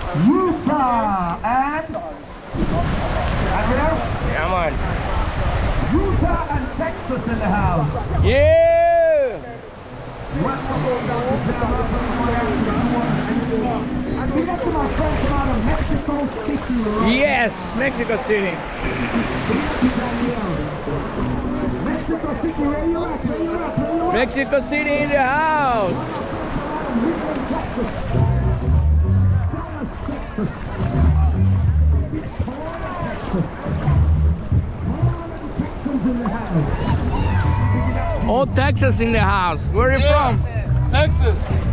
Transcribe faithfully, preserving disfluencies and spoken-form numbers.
Utah and Yeah, man. Utah and Texas in the house. Yeah. And we got to my friends from out of Mexico City. Yes, Mexico City. Mexico City, where you at? Where you at? Where you at? Mexico City in the house. All Texas in the house. Where are you Yeah. from? Texas.